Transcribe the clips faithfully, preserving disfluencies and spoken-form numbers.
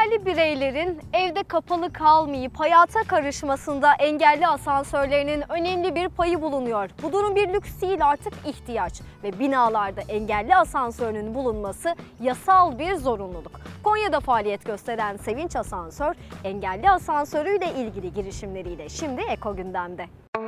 Engelli bireylerin evde kapalı kalmayıp hayata karışmasında engelli asansörlerinin önemli bir payı bulunuyor. Bu durum bir lüks değil, artık ihtiyaç ve binalarda engelli asansörünün bulunması yasal bir zorunluluk. Konya'da faaliyet gösteren Sevinç Asansör, engelli asansörüyle ilgili girişimleriyle şimdi Eko Gündem'de.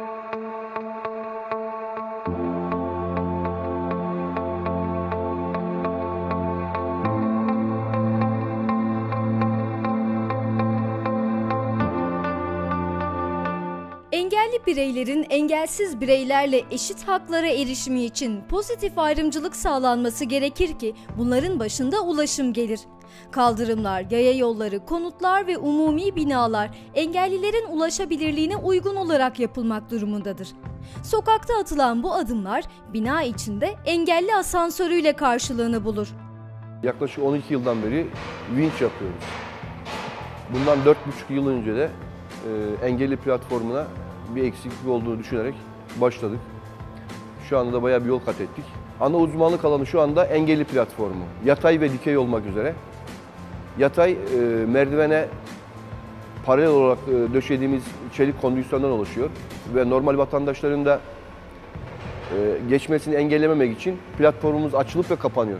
Engelli bireylerin engelsiz bireylerle eşit haklara erişimi için pozitif ayrımcılık sağlanması gerekir ki bunların başında ulaşım gelir. Kaldırımlar, yaya yolları, konutlar ve umumi binalar engellilerin ulaşabilirliğine uygun olarak yapılmak durumundadır. Sokakta atılan bu adımlar bina içinde engelli asansörüyle karşılığını bulur. Yaklaşık on iki yıldan beri vinç yapıyoruz. Bundan dört buçuk yıl önce de e, engelli platformuna bir eksiklik olduğunu düşünerek başladık. Şu anda da bayağı bir yol kat ettik. Ana uzmanlık alanı şu anda engelli platformu. Yatay ve dikey olmak üzere. Yatay e, merdivene paralel olarak e, döşediğimiz çelik kondisyondan oluşuyor. Ve normal vatandaşların da e, geçmesini engellememek için platformumuz açılıp ve kapanıyor.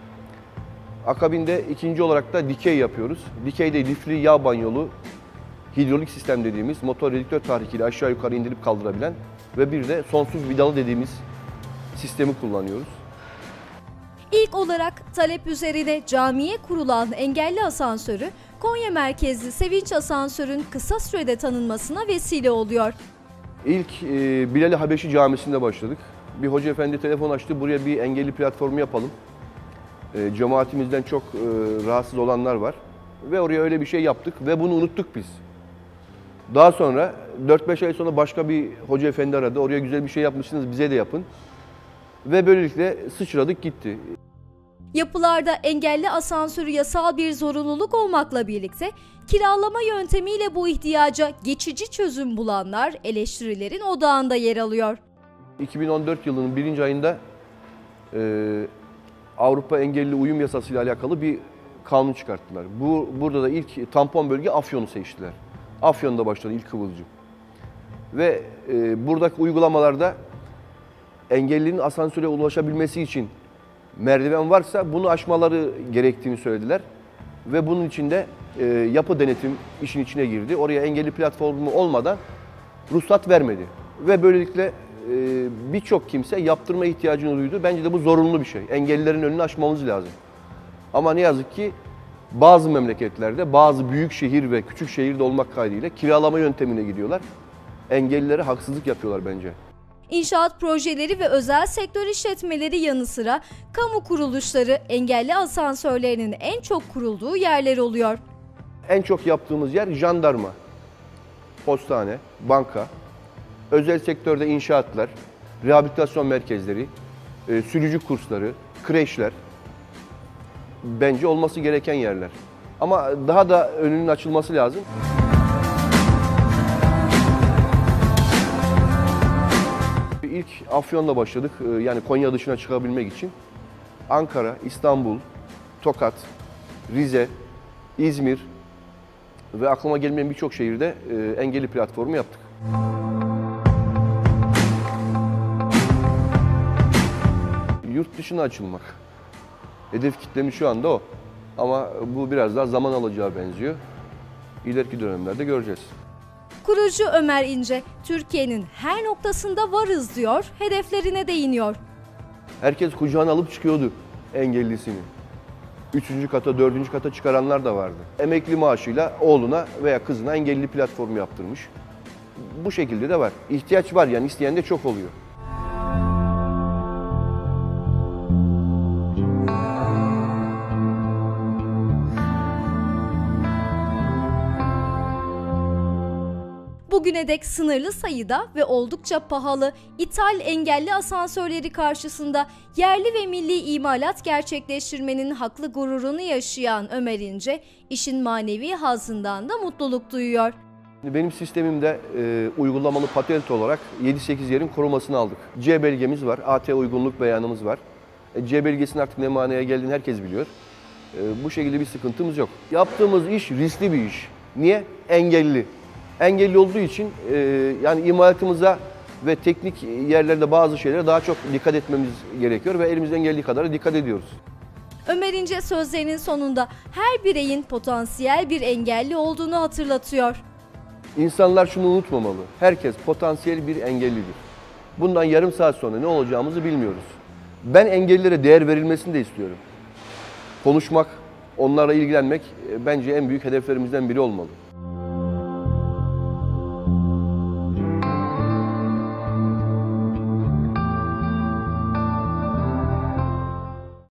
Akabinde ikinci olarak da dikey yapıyoruz. Dikeyde lifli yağ banyolu hidrolik sistem dediğimiz motor redüktör tahrikiyle aşağı yukarı indirip kaldırabilen ve bir de sonsuz vidalı dediğimiz sistemi kullanıyoruz. İlk olarak talep üzerine camiye kurulan engelli asansörü Konya merkezli Sevinç Asansör'ün kısa sürede tanınmasına vesile oluyor. İlk e, Bilal-i Habeşi Camisi'nde başladık. Bir hoca efendi telefon açtı, buraya bir engelli platformu yapalım. E, cemaatimizden çok e, rahatsız olanlar var ve oraya öyle bir şey yaptık ve bunu unuttuk biz. Daha sonra dört beş ay sonra başka bir hoca efendi aradı. Oraya güzel bir şey yapmışsınız, bize de yapın. Ve böylelikle sıçradık gitti. Yapılarda engelli asansörü yasal bir zorunluluk olmakla birlikte kiralama yöntemiyle bu ihtiyaca geçici çözüm bulanlar eleştirilerin odağında yer alıyor. iki bin on dört yılının birinci ayında e, Avrupa Engelli Uyum Yasası ile alakalı bir kanun çıkarttılar. Bu, burada da ilk tampon bölge Afyon'u seçtiler. Afyon'da başladı ilk kıvılcım. Ve e, buradaki uygulamalarda engellinin asansöre ulaşabilmesi için merdiven varsa bunu aşmaları gerektiğini söylediler. Ve bunun için de e, yapı denetim işin içine girdi. Oraya engelli platformu olmadan ruhsat vermedi. Ve böylelikle e, birçok kimse yaptırma ihtiyacını duydu. Bence de bu zorunlu bir şey. Engellilerin önünü aşmamız lazım. Ama ne yazık ki bazı memleketlerde, bazı büyük şehir ve küçük şehirde olmak kaydıyla kiralama yöntemine gidiyorlar. Engellilere haksızlık yapıyorlar bence. İnşaat projeleri ve özel sektör işletmeleri yanı sıra kamu kuruluşları engelli asansörlerinin en çok kurulduğu yerler oluyor. En çok yaptığımız yer jandarma, postane, banka, özel sektörde inşaatlar, rehabilitasyon merkezleri, sürücü kursları, kreşler. Bence olması gereken yerler. Ama daha da önünün açılması lazım. İlk Afyon'la başladık. Yani Konya dışına çıkabilmek için. Ankara, İstanbul, Tokat, Rize, İzmir ve aklıma gelmeyen birçok şehirde engelli platformu yaptık. Yurt dışına açılmak. Hedef kitlemiz şu anda o. Ama bu biraz daha zaman alacağı benziyor. İleriki dönemlerde göreceğiz. Kurucu Ömer İnce, Türkiye'nin her noktasında varız diyor, hedeflerine değiniyor. Herkes kucağına alıp çıkıyordu engellisini. Üçüncü kata, dördüncü kata çıkaranlar da vardı. Emekli maaşıyla oğluna veya kızına engelli platformu yaptırmış. Bu şekilde de var. İhtiyaç var, yani isteyen de çok oluyor. Bugüne dek sınırlı sayıda ve oldukça pahalı ithal engelli asansörleri karşısında yerli ve milli imalat gerçekleştirmenin haklı gururunu yaşayan Ömer İnce, işin manevi hazzından da mutluluk duyuyor. Benim sistemimde e, uygulamalı patent olarak yedi sekiz yerin korumasını aldık. C belgemiz var, A T uygunluk beyanımız var. E, C belgesinin artık ne manaya geldiğini herkes biliyor. Bu şekilde bir sıkıntımız yok. Yaptığımız iş riskli bir iş. Niye? Engelli. Engelli olduğu için e, yani imalatımıza ve teknik yerlerde bazı şeylere daha çok dikkat etmemiz gerekiyor ve elimizden geldiği kadar dikkat ediyoruz. Ömer İnce sözlerinin sonunda her bireyin potansiyel bir engelli olduğunu hatırlatıyor. İnsanlar şunu unutmamalı. Herkes potansiyel bir engellidir. Bundan yarım saat sonra ne olacağımızı bilmiyoruz. Ben engellilere değer verilmesini de istiyorum. Konuşmak, onlarla ilgilenmek bence en büyük hedeflerimizden biri olmalı.